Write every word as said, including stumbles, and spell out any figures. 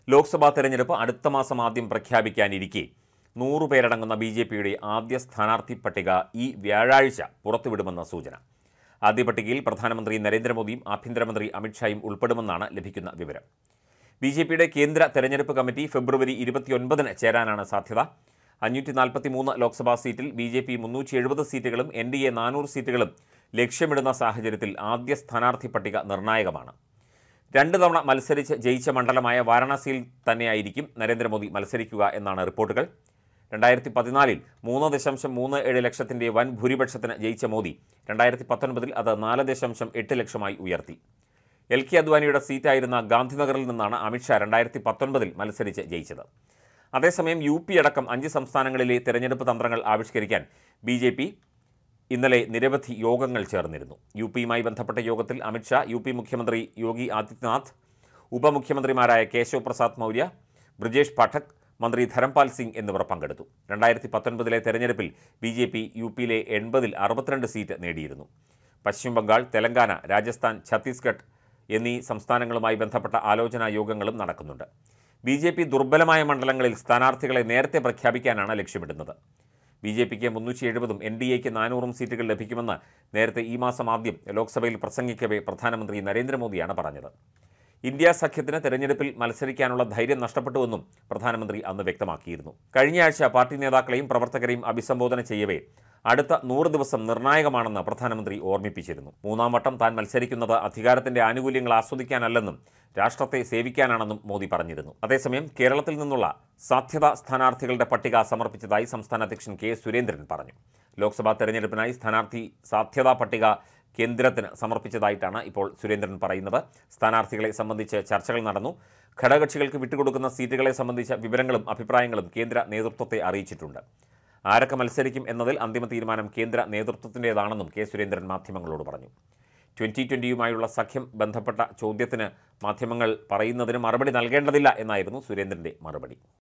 ലോക്സഭാ തെരഞ്ഞെടുപ്പ് അടുത്ത മാസം ആദ്യം പ്രഖ്യാപിക്കാനിരിക്കെ നൂറ് പേരടങ്ങുന്ന ബി ജെ പിയുടെ ആദ്യ സ്ഥാനാർത്ഥി പട്ടിക ഈ വ്യാഴാഴ്ച പുറത്തുവിടുമെന്ന സൂചന. ആദ്യ പട്ടികയിൽ പ്രധാനമന്ത്രി നരേന്ദ്രമോദിയും ആഭ്യന്തരമന്ത്രി അമിത്ഷായും ഉൾപ്പെടുമെന്നാണ് ലഭിക്കുന്ന വിവരം. ബി ജെ പിയുടെ കേന്ദ്ര തെരഞ്ഞെടുപ്പ് കമ്മിറ്റി ഫെബ്രുവരി ഇരുപത്തിയൊൻപതിന് ചേരാനാണ് സാധ്യത. അഞ്ഞൂറ്റി നാൽപ്പത്തി മൂന്ന് ലോക്സഭാ സീറ്റിൽ ബി ജെ പി മുന്നൂറ്റി എഴുപത് സീറ്റുകളും എൻ ഡി എ നാനൂറ് സീറ്റുകളും ലക്ഷ്യമിടുന്ന സാഹചര്യത്തിൽ ആദ്യ സ്ഥാനാർത്ഥി പട്ടിക നിർണായകമാണ്. രണ്ട് തവണ മത്സരിച്ച് ജയിച്ച മണ്ഡലമായ വാരണാസിയിൽ തന്നെയായിരിക്കും നരേന്ദ്രമോദി മത്സരിക്കുക എന്നാണ് റിപ്പോർട്ടുകൾ. രണ്ടായിരത്തി പതിനാലിൽ മൂന്ന് ദശാംശം മൂന്ന് ഏഴ് ലക്ഷത്തിൻ്റെ വൻ ഭൂരിപക്ഷത്തിന് ജയിച്ച മോദി രണ്ടായിരത്തി പത്തൊൻപതിൽ അത് നാല് ദശാംശം എട്ട് ലക്ഷമായി ഉയർത്തി. എൽ കെ അദ്വാനിയുടെ സീറ്റായിരുന്ന ഗാന്ധിനഗറിൽ നിന്നാണ് അമിത്ഷാ രണ്ടായിരത്തി പത്തൊൻപതിൽ മത്സരിച്ച് ജയിച്ചത്. അതേസമയം യു പി അടക്കം അഞ്ച് സംസ്ഥാനങ്ങളിലെ തെരഞ്ഞെടുപ്പ് തന്ത്രങ്ങൾ ആവിഷ്കരിക്കാൻ ബി ജെ പി ഇന്നലെ നിരവധി യോഗങ്ങൾ ചേർന്നിരുന്നു. യു പിയുമായി ബന്ധപ്പെട്ട യോഗത്തിൽ അമിത്ഷാ, യു പി മുഖ്യമന്ത്രി യോഗി ആദിത്യനാഥ്, ഉപമുഖ്യമന്ത്രിമാരായ കേശവ് പ്രസാദ് മൗര്യ, ബ്രിജേഷ് പാഠക്, മന്ത്രി ധരംപാൽ സിംഗ് എന്നിവർ പങ്കെടുത്തു. രണ്ടായിരത്തി പത്തൊൻപതിലെ തെരഞ്ഞെടുപ്പിൽ ബി ജെ പി യു പിയിലെ എൺപതിൽ അറുപത്തിരണ്ട് സീറ്റ് നേടിയിരുന്നു. പശ്ചിമ ബംഗാൾ, തെലങ്കാന, രാജസ്ഥാൻ, ഛത്തീസ്ഗഡ് എന്നീ സംസ്ഥാനങ്ങളുമായി ബന്ധപ്പെട്ട ആലോചനാ യോഗങ്ങളും നടക്കുന്നുണ്ട്. ബി ജെ പി ദുർബലമായ മണ്ഡലങ്ങളിൽ സ്ഥാനാർത്ഥികളെ നേരത്തെ പ്രഖ്യാപിക്കാനാണ് ലക്ഷ്യമിടുന്നത്. ബി ജെ പിക്ക് മുന്നൂറ്റി എഴുപതും എൻ ഡി എക്ക് നാനൂറും സീറ്റുകൾ ലഭിക്കുമെന്ന് നേരത്തെ ഈ മാസം ആദ്യം ലോക്സഭയിൽ പ്രസംഗിക്കവേ പ്രധാനമന്ത്രി നരേന്ദ്രമോദിയാണ് പറഞ്ഞത്. ഇന്ത്യ സഖ്യത്തിന് തെരഞ്ഞെടുപ്പിൽ മത്സരിക്കാനുള്ള ധൈര്യം നഷ്ടപ്പെട്ടുവെന്നും പ്രധാനമന്ത്രി അന്ന് വ്യക്തമാക്കിയിരുന്നു. കഴിഞ്ഞയാഴ്ച പാർട്ടി നേതാക്കളെയും പ്രവർത്തകരെയും അഭിസംബോധന ചെയ്യവേ അടുത്ത നൂറ് ദിവസം നിർണായകമാണെന്ന് പ്രധാനമന്ത്രി ഓർമ്മിപ്പിച്ചിരുന്നു. മൂന്നാം വട്ടം താൻ മത്സരിക്കുന്നത് അധികാരത്തിന്റെ ആനുകൂല്യങ്ങൾ ആസ്വദിക്കാനല്ലെന്നും രാഷ്ട്രത്തെ സേവിക്കാനാണെന്നും മോദി പറഞ്ഞിരുന്നു. അതേസമയം കേരളത്തിൽ നിന്നുള്ള സാധ്യതാ സ്ഥാനാർത്ഥികളുടെ പട്ടിക സമർപ്പിച്ചതായി സംസ്ഥാന അധ്യക്ഷൻ കെ സുരേന്ദ്രൻ പറഞ്ഞു. ലോക്സഭാ തെരഞ്ഞെടുപ്പിനായി സ്ഥാനാർത്ഥി സാധ്യതാ പട്ടിക കേന്ദ്രത്തിന് സമർപ്പിച്ചതായിട്ടാണ് ഇപ്പോൾ സുരേന്ദ്രൻ പറയുന്നത്. സ്ഥാനാർത്ഥികളെ സംബന്ധിച്ച് ചർച്ചകൾ നടന്നു. ഘടകകക്ഷികൾക്ക് വിട്ടുകൊടുക്കുന്ന സീറ്റുകളെ സംബന്ധിച്ച വിവരങ്ങളും അഭിപ്രായങ്ങളും കേന്ദ്ര നേതൃത്വത്തെ അറിയിച്ചിട്ടുണ്ട്. ആരൊക്കെ മത്സരിക്കും എന്നതിൽ അന്തിമ തീരുമാനം കേന്ദ്ര നേതൃത്വത്തിൻ്റേതാണെന്നും കെ സുരേന്ദ്രൻ മാധ്യമങ്ങളോട് പറഞ്ഞു. ട്വൻ്റി ട്വൻ്റിയുമായുള്ള സഖ്യം ബന്ധപ്പെട്ട ചോദ്യത്തിന് മാധ്യമങ്ങൾ പറയുന്നതിന് മറുപടി നൽകേണ്ടതില്ല എന്നായിരുന്നു സുരേന്ദ്രൻ്റെ മറുപടി.